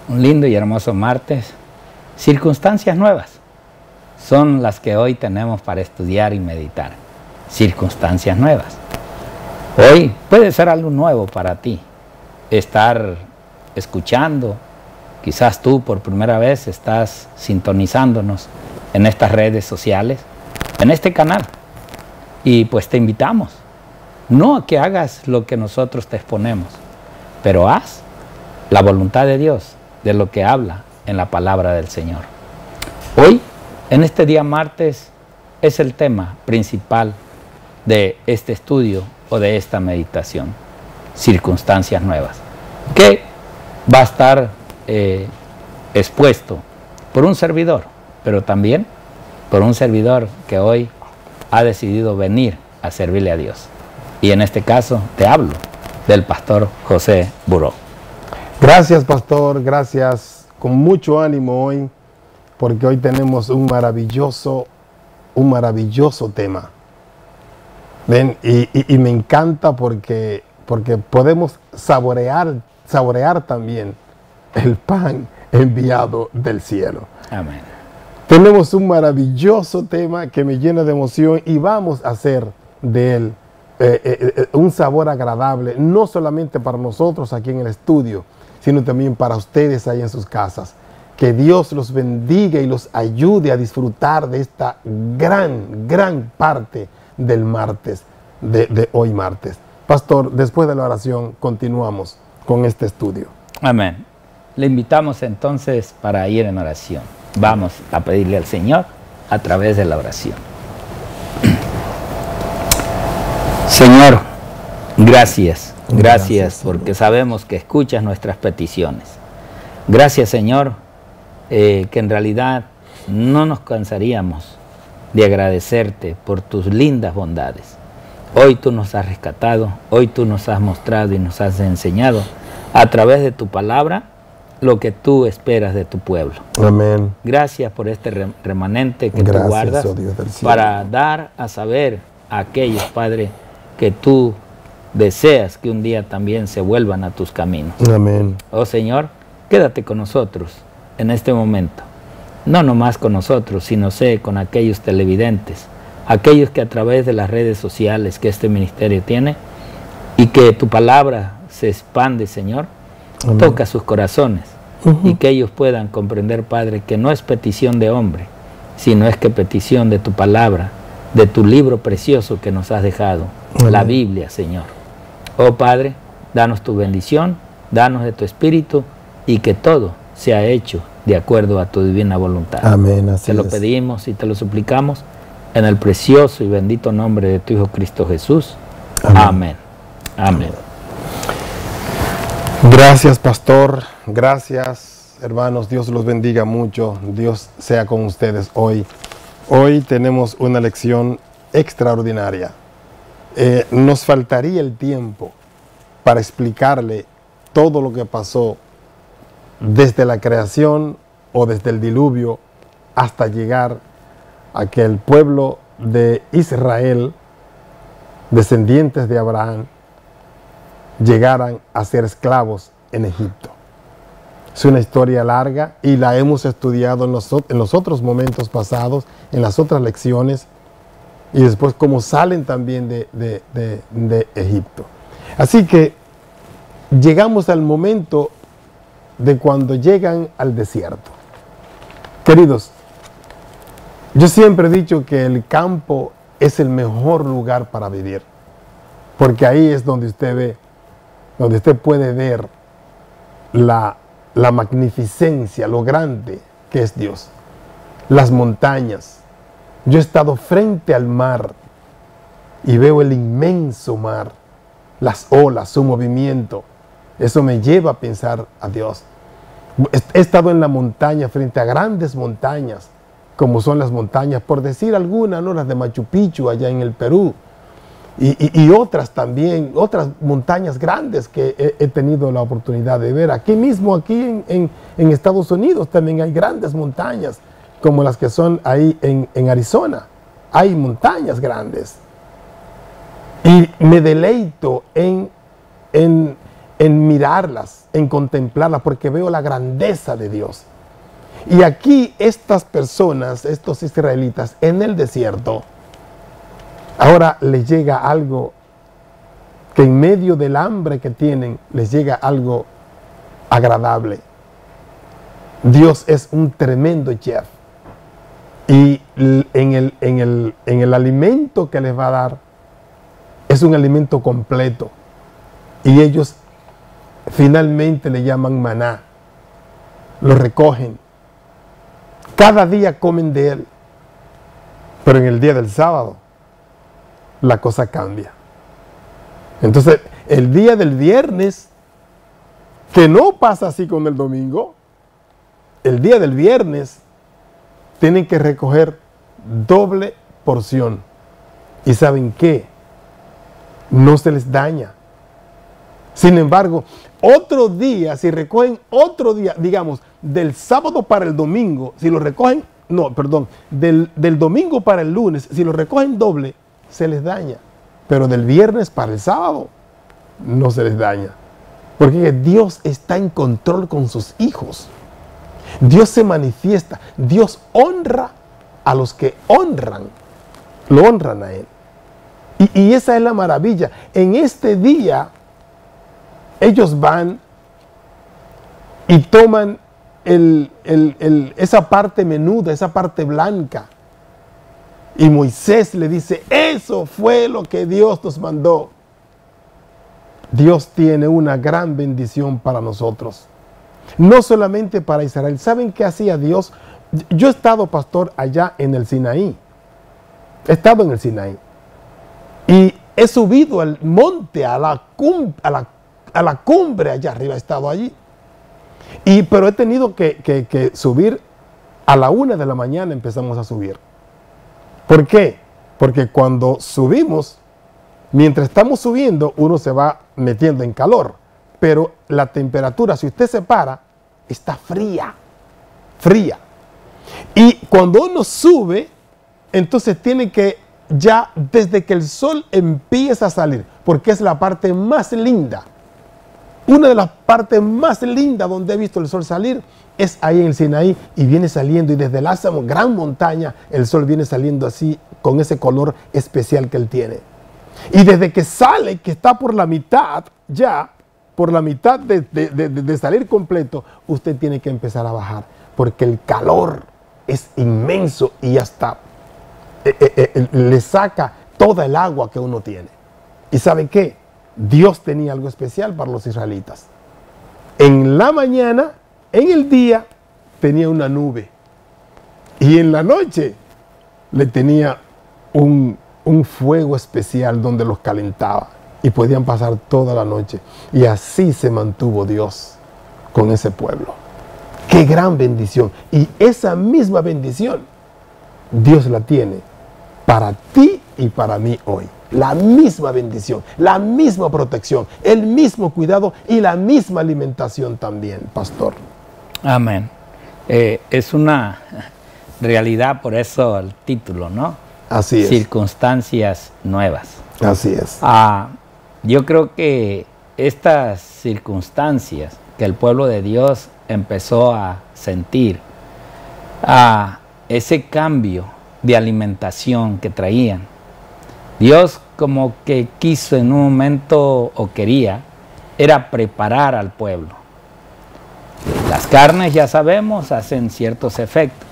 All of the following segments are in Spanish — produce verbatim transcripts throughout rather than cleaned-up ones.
un lindo y hermoso martes. Circunstancias nuevas son las que hoy tenemos para estudiar y meditar. Circunstancias nuevas. Hoy puede ser algo nuevo para ti. Estar escuchando, quizás tú por primera vez estás sintonizándonos en estas redes sociales, en este canal. Y pues te invitamos, no a que hagas lo que nosotros te exponemos, pero haz la voluntad de Dios, de lo que habla en la palabra del Señor. Hoy, en este día martes, es el tema principal de este estudio o de esta meditación, circunstancias nuevas, que va a estar eh, expuesto por un servidor, pero también por un servidor que hoy ha decidido venir a servirle a Dios. Y en este caso te hablo del pastor José Buró. Gracias, pastor, gracias, con mucho ánimo hoy, porque hoy tenemos un maravilloso, un maravilloso tema. Ven, y, y, y me encanta porque, porque podemos saborear, saborear también el pan enviado del cielo. Amén. Tenemos un maravilloso tema que me llena de emoción y vamos a hacer de él eh, eh, un sabor agradable, no solamente para nosotros aquí en el estudio, sino también para ustedes ahí en sus casas. Que Dios los bendiga y los ayude a disfrutar de esta gran, gran parte del martes, de, de hoy martes. Pastor, después de la oración continuamos con este estudio. Amén. Le invitamos entonces para ir en oración. Vamos a pedirle al Señor a través de la oración. Señor, gracias, gracias, gracias porque sabemos que escuchas nuestras peticiones. Gracias, Señor, eh, que en realidad no nos cansaríamos de agradecerte por tus lindas bondades. Hoy tú nos has rescatado, hoy tú nos has mostrado y nos has enseñado a través de tu palabra lo que tú esperas de tu pueblo. Amén. Gracias por este remanente que Gracias, tú guardas, oh Dios del cielo, para dar a saber a aquellos, Padre, que tú deseas que un día también se vuelvan a tus caminos. Amén. Oh Señor, quédate con nosotros en este momento. No nomás con nosotros, sino sé con aquellos televidentes, aquellos que a través de las redes sociales que este ministerio tiene, y que tu palabra se expande, Señor, Amén. Toca sus corazones, uh-huh. y que ellos puedan comprender, Padre, que no es petición de hombre, sino es que petición de tu palabra, de tu libro precioso que nos has dejado, Amén. La Biblia, Señor. Oh Padre, danos tu bendición, danos de tu espíritu, y que todo sea hecho de acuerdo a tu divina voluntad. Amén. Así te lo es. pedimos y te lo suplicamos en el precioso y bendito nombre de tu Hijo Cristo Jesús. Amén. Amén. Amén. Gracias, pastor. Gracias, hermanos. Dios los bendiga mucho. Dios sea con ustedes hoy. Hoy tenemos una lección extraordinaria. Eh, nos faltaría el tiempo para explicarle todo lo que pasó desde la creación o desde el diluvio hasta llegar a que el pueblo de Israel, descendientes de Abraham, llegaran a ser esclavos en Egipto. Es una historia larga y la hemos estudiado en los, en los otros momentos pasados, en las otras lecciones, y después cómo salen también de, de, de, de Egipto. Así que llegamos al momento de cuando llegan al desierto. Queridos, yo siempre he dicho que el campo es el mejor lugar para vivir, porque ahí es donde usted ve, donde usted puede ver la, la magnificencia, lo grande que es Dios. Las montañas. Yo he estado frente al mar y veo el inmenso mar, las olas, su movimiento. Eso me lleva a pensar a Dios. He estado en la montaña, frente a grandes montañas, como son las montañas, por decir algunas, ¿no? Las de Machu Picchu, allá en el Perú. Y, y, y otras también, otras montañas grandes que he, he tenido la oportunidad de ver. Aquí mismo, aquí en, en, en Estados Unidos, también hay grandes montañas, como las que son ahí en, en Arizona. Hay montañas grandes. Y me deleito en, en, en mirarlas, en contemplarlas, porque veo la grandeza de Dios. Y aquí estas personas, estos israelitas en el desierto, ahora les llega algo que en medio del hambre que tienen, les llega algo agradable. Dios es un tremendo chef. Y en el, en el, en el alimento que les va a dar, es un alimento completo. Y ellos finalmente le llaman maná. Lo recogen. Cada día comen de él. Pero en el día del sábado, la cosa cambia. Entonces, el día del viernes, que no pasa así con el domingo, el día del viernes tienen que recoger doble porción. ¿Y saben qué? No se les daña. Sin embargo, otro día, si recogen otro día, digamos, del sábado para el domingo, si lo recogen, no, perdón, del, del domingo para el lunes, si lo recogen doble, se les daña. Pero del viernes para el sábado, no se les daña. Porque Dios está en control con sus hijos. Dios se manifiesta. Dios honra a los que honran. Lo honran a Él. Y, y esa es la maravilla. En este día, ellos van y toman el, el, el, esa parte menuda, esa parte blanca. Y Moisés le dice, eso fue lo que Dios nos mandó. Dios tiene una gran bendición para nosotros. No solamente para Israel. ¿Saben qué hacía Dios? Yo he estado, pastor, allá en el Sinaí. He estado en el Sinaí. Y he subido al monte, a la, cum, a la, a la cumbre allá arriba. He estado allí. Y, pero he tenido que, que, que subir a la una de la mañana. Empezamos a subir. ¿Por qué? Porque cuando subimos, mientras estamos subiendo, uno se va metiendo en calor. Pero la temperatura, si usted se para, está fría. Fría. Y cuando uno sube, entonces tiene que ya desde que el sol empieza a salir, porque es la parte más linda. Una de las partes más lindas donde he visto el sol salir es ahí en el Sinaí, y viene saliendo, y desde la gran montaña el sol viene saliendo así con ese color especial que él tiene. Y desde que sale, que está por la mitad ya, por la mitad de, de, de, de salir completo, usted tiene que empezar a bajar, porque el calor es inmenso y hasta eh, eh, eh, le saca toda el agua que uno tiene. ¿Y saben qué? Dios tenía algo especial para los israelitas. En la mañana, en el día, tenía una nube. Y en la noche le tenía un, un fuego especial donde los calentaba. Y podían pasar toda la noche. Y así se mantuvo Dios con ese pueblo. ¡Qué gran bendición! Y esa misma bendición, Dios la tiene para ti y para mí hoy. La misma bendición, la misma protección, el mismo cuidado y la misma alimentación también, pastor. Amén. Eh, es una realidad, por eso el título, ¿no? Así es. Circunstancias nuevas. Así es. Ah, yo creo que estas circunstancias que el pueblo de Dios empezó a sentir, a ese cambio de alimentación que traían, Dios como que quiso en un momento, o quería, era preparar al pueblo. Las carnes, ya sabemos, hacen ciertos efectos.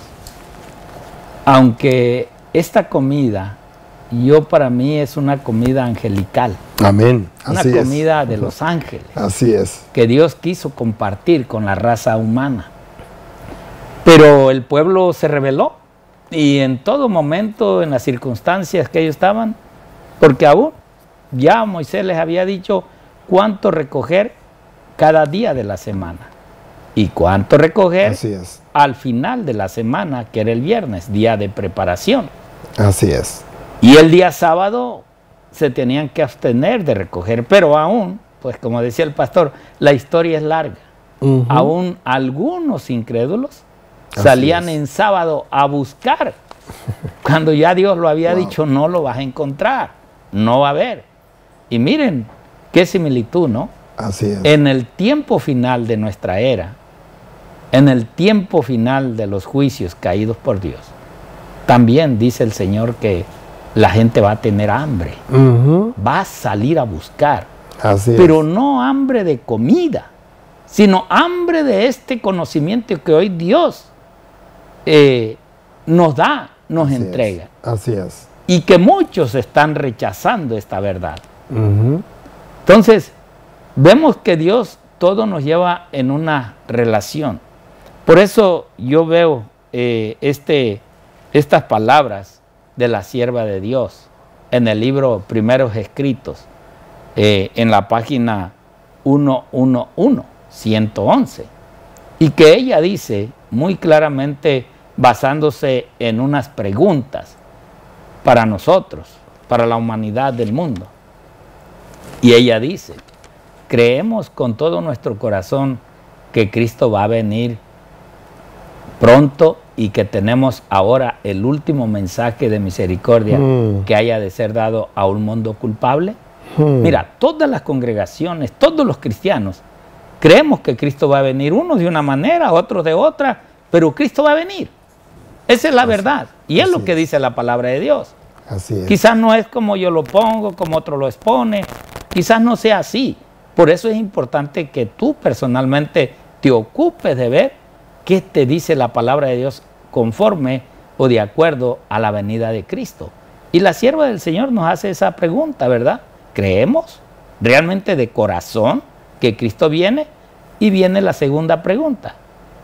Aunque esta comida, yo para mí es una comida angelical. Amén. Una Así comida es. de los ángeles. Así es. Que Dios quiso compartir con la raza humana. Pero el pueblo se rebeló. Y en todo momento, en las circunstancias que ellos estaban, porque aún ya Moisés les había dicho cuánto recoger cada día de la semana. Y cuánto recoger Así es. al final de la semana, que era el viernes, día de preparación. Así es. Y el día sábado se tenían que abstener de recoger, pero aún, pues como decía el pastor, la historia es larga. Uh-huh. Aún algunos incrédulos Así salían es. en sábado a buscar, cuando ya Dios lo había wow. dicho, no lo vas a encontrar, no va a haber. Y miren, qué similitud, ¿no? Así es. En el tiempo final de nuestra era, en el tiempo final de los juicios caídos por Dios, también dice el Señor que la gente va a tener hambre, Uh-huh. va a salir a buscar, Así pero es. no hambre de comida, sino hambre de este conocimiento que hoy Dios eh, nos da, nos Así entrega, es. Así es. y que muchos están rechazando esta verdad. Uh-huh. Entonces, vemos que Dios todo nos lleva en una relación. Por eso yo veo eh, este, estas palabras de la sierva de Dios en el libro Primeros Escritos, eh, en la página ciento once, ciento once, y que ella dice muy claramente, basándose en unas preguntas para nosotros, para la humanidad del mundo. Y ella dice: creemos con todo nuestro corazón que Cristo va a venir pronto y que tenemos ahora el último mensaje de misericordia Mm. que haya de ser dado a un mundo culpable. Hmm. Mira, todas las congregaciones, todos los cristianos, creemos que Cristo va a venir, unos de una manera, otros de otra, pero Cristo va a venir. Esa es la verdad. Y es así lo que es. dice la palabra de Dios. Así es. Quizás no es como yo lo pongo, como otro lo expone, quizás no sea así. Por eso es importante que tú personalmente te ocupes de ver qué te dice la palabra de Dios conforme o de acuerdo a la venida de Cristo. Y la sierva del Señor nos hace esa pregunta, ¿verdad? ¿Creemos realmente de corazón que Cristo viene? Y viene la segunda pregunta: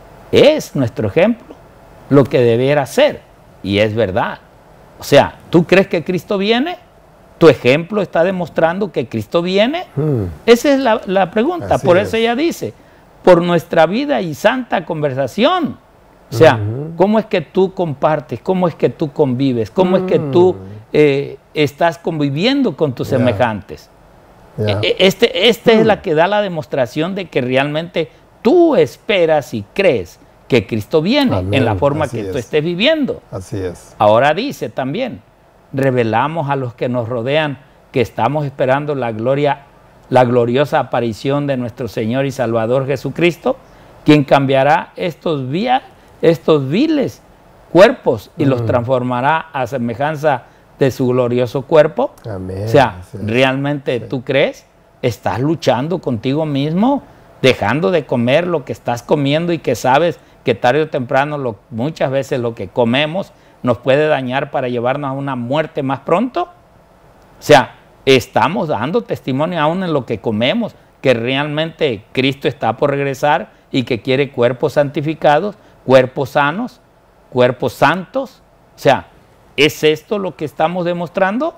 ¿es nuestro ejemplo lo que debiera ser? Y es verdad. O sea, ¿tú crees que Cristo viene? ¿Tu ejemplo está demostrando que Cristo viene? Hmm. Esa es la, la pregunta. Así Por es. eso ella dice: por nuestra vida y santa conversación. O sea, Ujú. ¿cómo es que tú compartes? ¿Cómo es que tú convives? ¿Cómo es que tú eh, estás conviviendo con tus Ya. semejantes? Ya. E- Este, esta es la que da la demostración de que realmente tú esperas y crees que Cristo viene Amén. en la forma Así que tú es. estés viviendo. Así es. Ahora dice también: revelamos a los que nos rodean que estamos esperando la gloria, la gloriosa aparición de nuestro Señor y Salvador Jesucristo, quien cambiará estos, vía, estos viles cuerpos y los Mm. transformará a semejanza de su glorioso cuerpo. Amén. O sea, Así es. ¿realmente Sí. tú crees? ¿Estás luchando contigo mismo, dejando de comer lo que estás comiendo y que sabes que tarde o temprano lo, muchas veces lo que comemos nos puede dañar para llevarnos a una muerte más pronto? O sea, estamos dando testimonio aún en lo que comemos, que realmente Cristo está por regresar y que quiere cuerpos santificados, cuerpos sanos, cuerpos santos. O sea, ¿es esto lo que estamos demostrando?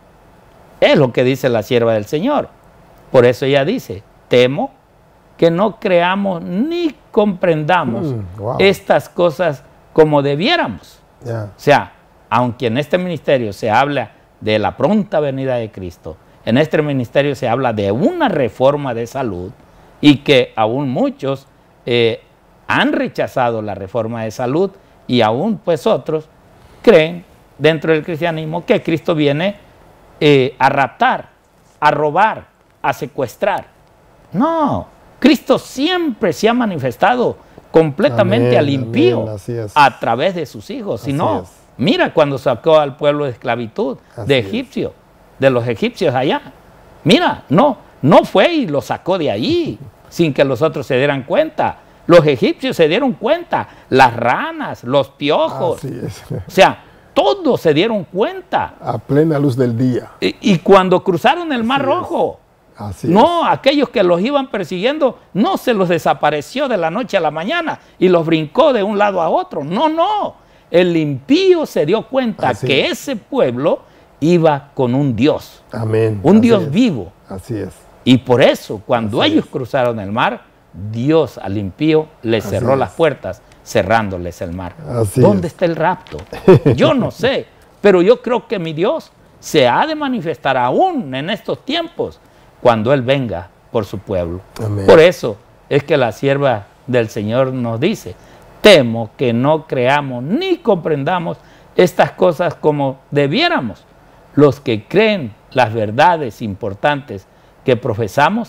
Es lo que dice la sierva del Señor. Por eso ella dice: temo que no creamos ni comprendamos Mm, wow. estas cosas como debiéramos. Ya. O sea, aunque en este ministerio se habla de la pronta venida de Cristo, en este ministerio se habla de una reforma de salud y que aún muchos eh, han rechazado la reforma de salud y aún pues otros creen dentro del cristianismo que Cristo viene eh, a raptar, a robar, a secuestrar. No, Cristo siempre se ha manifestado completamente Amén, al impío amén, así es. a través de sus hijos. Si Así no, es. mira cuando sacó al pueblo de esclavitud, Así de es. egipcio, de los egipcios allá. Mira, no, no fue y lo sacó de allí sin que los otros se dieran cuenta. Los egipcios se dieron cuenta, las ranas, los piojos, Así es. o sea, todos se dieron cuenta. A plena luz del día. Y, y cuando cruzaron el Mar Así es. Rojo, Así no, aquellos que los iban persiguiendo, no se los desapareció de la noche a la mañana y los brincó de un lado a otro. No, no. El impío se dio cuenta Así que es. ese pueblo iba con un Dios, es. Amén. un Así Dios es. vivo. Así es. Y por eso, cuando Así ellos es. cruzaron el mar, Dios al impío le Así cerró es. las puertas, cerrándoles el mar. Así ¿Dónde es. está el rapto? Yo no sé, pero yo creo que mi Dios se ha de manifestar aún en estos tiempos cuando Él venga por su pueblo. Amén. Por eso es que la sierva del Señor nos dice: temo que no creamos ni comprendamos estas cosas como debiéramos. Los que creen las verdades importantes que profesamos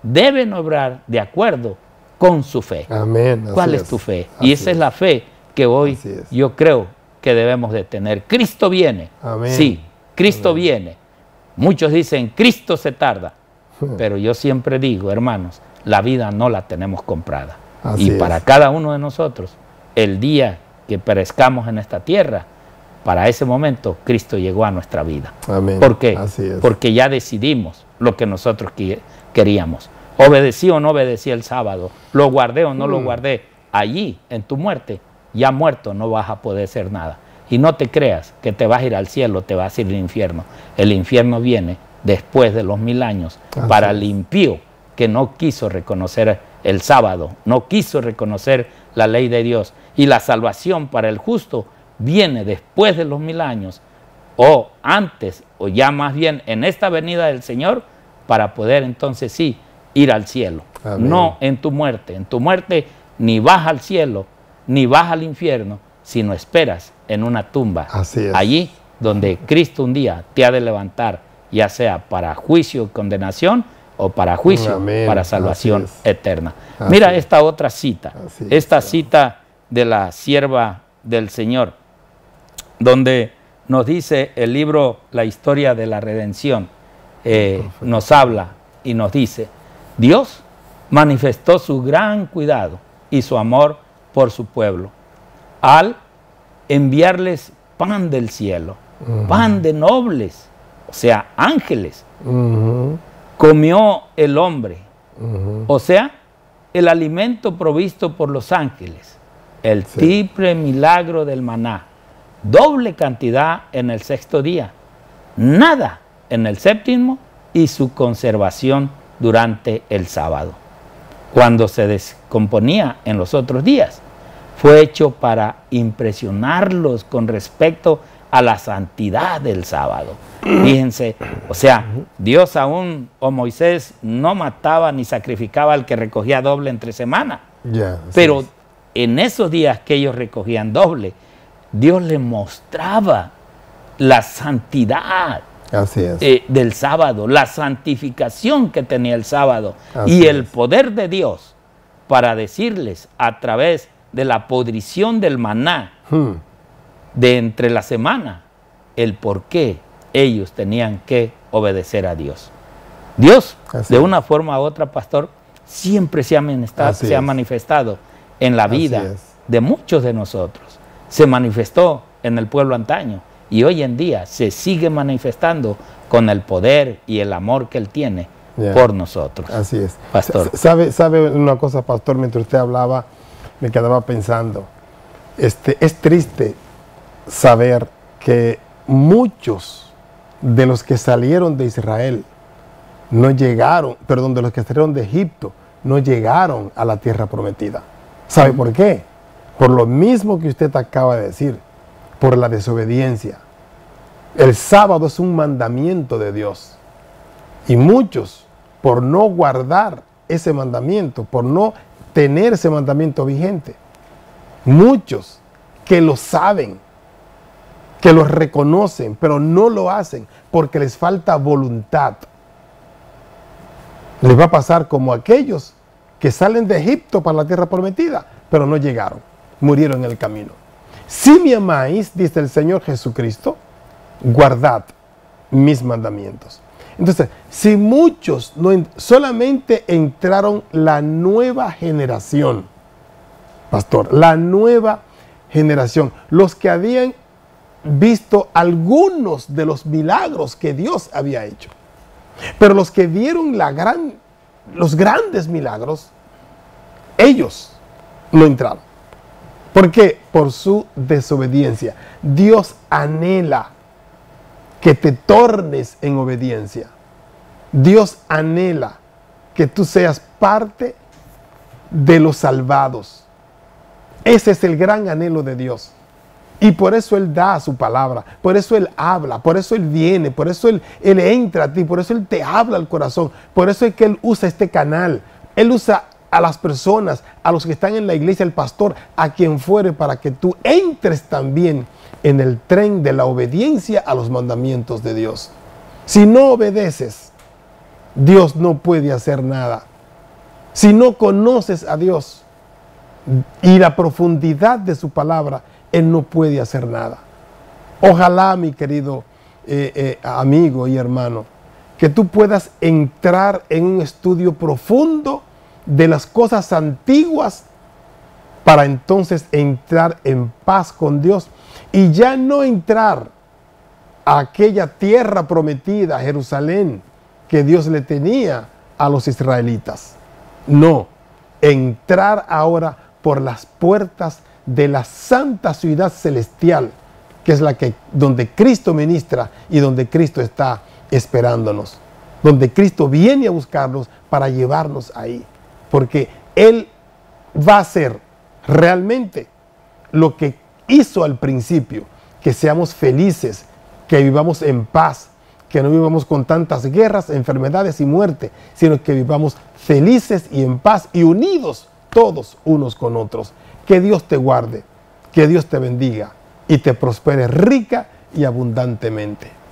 deben obrar de acuerdo con su fe. Amén. ¿Cuál es. es tu fe? Así y esa es. es la fe que hoy yo creo que debemos de tener. Cristo viene. Amén. Sí, Cristo Amén. viene. Muchos dicen, Cristo se tarda. Pero yo siempre digo, hermanos, la vida no la tenemos comprada. Así y para es. cada uno de nosotros, el día que perezcamos en esta tierra, para ese momento Cristo llegó a nuestra vida. Amén. ¿Por qué? Así es. Porque ya decidimos lo que nosotros queríamos. Obedecí o no obedecí el sábado, lo guardé o no mm. lo guardé. Allí, en tu muerte, ya muerto, no vas a poder hacer nada. Y no te creas que te vas a ir al cielo, te vas a ir al infierno. El infierno viene después de los mil años Así para el impío que no quiso reconocer el sábado, no quiso reconocer la ley de Dios. Y la salvación para el justo viene después de los mil años, o antes, o ya más bien en esta venida del Señor, para poder entonces sí ir al cielo. Amén. No en tu muerte. En tu muerte ni vas al cielo, ni vas al infierno, sino esperas en una tumba. Así es. Allí donde Cristo un día te ha de levantar, ya sea para juicio y condenación, o para juicio, Amén. para salvación eterna. Así Mira es. esta otra cita, Así esta es. cita de la sierva del Señor, donde nos dice el libro La historia de la redención, eh, nos habla y nos dice, Dios manifestó su gran cuidado y su amor por su pueblo al enviarles pan del cielo, uh-huh. pan de nobles, o sea, ángeles. Uh-huh. Comió el hombre, uh-huh. o sea, el alimento provisto por los ángeles, el sí. triple milagro del maná, doble cantidad en el sexto día, nada en el séptimo y su conservación durante el sábado. Cuando se descomponía en los otros días, fue hecho para impresionarlos con respecto a la santidad del sábado. Fíjense, o sea, Dios aún o Moisés no mataba ni sacrificaba al que recogía doble entre semana. Yeah, pero es. en esos días que ellos recogían doble, Dios les mostraba la santidad Así es. Eh, del sábado, la santificación que tenía el sábado Así y el es. poder de Dios para decirles a través de la podrición del maná hmm. de entre la semana el por qué ellos tenían que obedecer a Dios. Dios, Así de es. una forma u otra, pastor, siempre se ha manifestado, se ha manifestado en la vida de muchos de nosotros. Se manifestó en el pueblo antaño y hoy en día se sigue manifestando con el poder y el amor que Él tiene yeah. por nosotros. Así es. Pastor. ¿Sabe, sabe una cosa, pastor? Mientras usted hablaba, me quedaba pensando, este, es triste saber que muchos de los que salieron de Israel no llegaron, perdón, de los que salieron de Egipto, no llegaron a la tierra prometida. ¿Sabe por qué? Por lo mismo que usted acaba de decir, por la desobediencia. El sábado es un mandamiento de Dios. Y muchos, por no guardar ese mandamiento, por no tener ese mandamiento vigente, muchos que lo saben, que lo reconocen, pero no lo hacen porque les falta voluntad. Les va a pasar como aquellos que salen de Egipto para la tierra prometida, pero no llegaron, murieron en el camino. Si me amáis, dice el Señor Jesucristo, guardad mis mandamientos. Entonces, si muchos no solamente entraron la nueva generación, pastor, la nueva generación, los que habían visto algunos de los milagros que Dios había hecho, pero los que vieron la gran, los grandes milagros, ellos no entraron. ¿Por qué? Por su desobediencia. Dios anhela que te tornes en obediencia. Dios anhela que tú seas parte de los salvados. Ese es el gran anhelo de Dios. Y por eso Él da su palabra, por eso Él habla, por eso Él viene, por eso Él, Él entra a ti, por eso Él te habla al corazón, por eso es que Él usa este canal. Él usa a las personas, a los que están en la iglesia, el pastor, a quien fuere, para que tú entres también en el tren de la obediencia a los mandamientos de Dios. Si no obedeces, Dios no puede hacer nada Si no conoces a Dios y la profundidad de su palabra, Él no puede hacer nada. Ojalá, mi querido eh, eh, amigo y hermano, que tú puedas entrar en un estudio profundo de las cosas antiguas para entonces entrar en paz con Dios y ya no entrar a aquella tierra prometida, Jerusalén, que Dios le tenía a los israelitas. No, entrar ahora por las puertas de la santa ciudad celestial, que es la que, donde Cristo ministra y donde Cristo está esperándonos, donde Cristo viene a buscarnos para llevarnos ahí, porque Él va a hacer realmente lo que hizo al principio, que seamos felices, que vivamos en paz, que no vivamos con tantas guerras, enfermedades y muerte, sino que vivamos felices y en paz y unidos todos unos con otros. Que Dios te guarde, que Dios te bendiga y te prospere rica y abundantemente.